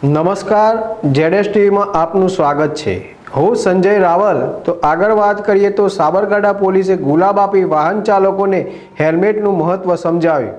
નમસ્કાર, જેડેશ ટીવીમાં આપનું સ્વાગત છે। હું સંજય રાવલ। તો આગળ વાત કરીએ તો સાબરકાંઠા પોલીસે ગુલાબ આપી વાહન ચાલકોને હેલ્મેટનું મહત્વ સમજાવ્યું।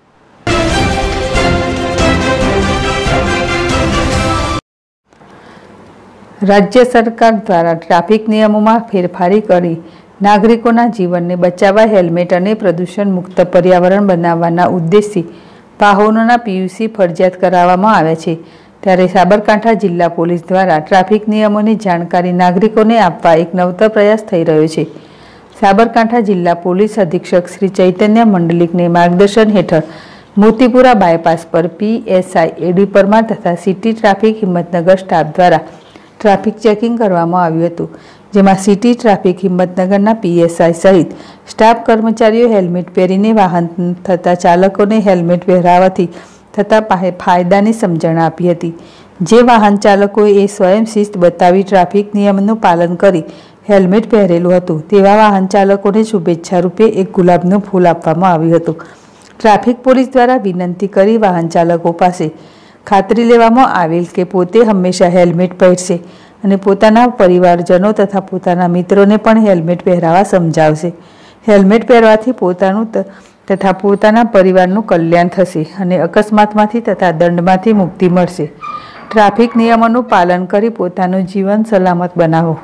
રાજ્ય સરકાર દ્વારા ટ્રાફિક નિયમોમાં ફેરફારી કરી નાગરિકોના જીવનને બચાવવા હેલ્મેટ અને પ્રદૂષણ મુક્ત પર્યાવરણ બનાવવાના ઉદ્દેશથી વાહનોના પીયુસી ફરજિયાત કરાવવામાં આવ્યા છે। ત્યારે સાબરકાંઠા જિલ્લા પોલીસ દ્વારા ટ્રાફિક નિયમોની જાણકારી નાગરિકોને આપવા એક નવતર પ્રયાસ થઈ રહ્યો છે। સાબરકાંઠા જિલ્લા પોલીસ અધિક્ષક શ્રી ચૈતન્ય મંડલિકને માર્ગદર્શન હેઠળ મોતીપુરા બાયપાસ પર પીએસઆઈ એડી પરમાર તથા સિટી ટ્રાફિક હિંમતનગર સ્ટાફ દ્વારા ટ્રાફિક ચેકિંગ કરવામાં આવ્યું હતું, જેમાં સિટી ટ્રાફિક હિંમતનગરના પીએસઆઈ સહિત સ્ટાફ કર્મચારીઓ હેલ્મેટ પહેરીને વાહન થતા ચાલકોને હેલ્મેટ પહેરાવવાથી થતા ફાયદાની સમજણ આપી હતી। જે વાહન ચાલકોએ સ્વયં શિસ્ત બતાવી ટ્રાફિક નિયમનું પાલન કરી હેલ્મેટ પહેરેલું હતું તેવા વાહન ચાલકોને શુભેચ્છા રૂપે એક ગુલાબનું ફૂલ આપવામાં આવ્યું હતું। ટ્રાફિક પોલીસ દ્વારા વિનંતી કરી વાહન ચાલકો પાસે ખાતરી લેવામાં આવેલ કે પોતે હંમેશા હેલ્મેટ પહેરશે અને પોતાના પરિવારજનો તથા પોતાના મિત્રોને પણ હેલ્મેટ પહેરાવા સમજાવશે। હેલ્મેટ પહેરવાથી પોતાનું તથા પોતાના પરિવારનું કલ્યાણ થશે અને અકસ્માતમાંથી તથા દંડમાંથી મુક્તિ મળશે। ટ્રાફિક નિયમોનું પાલન કરી પોતાનું જીવન સલામત બનાવો।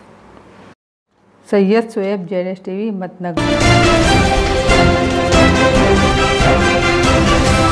સૈયદ શોએબ, જેડેશ ટીવી, હિંમતનગર।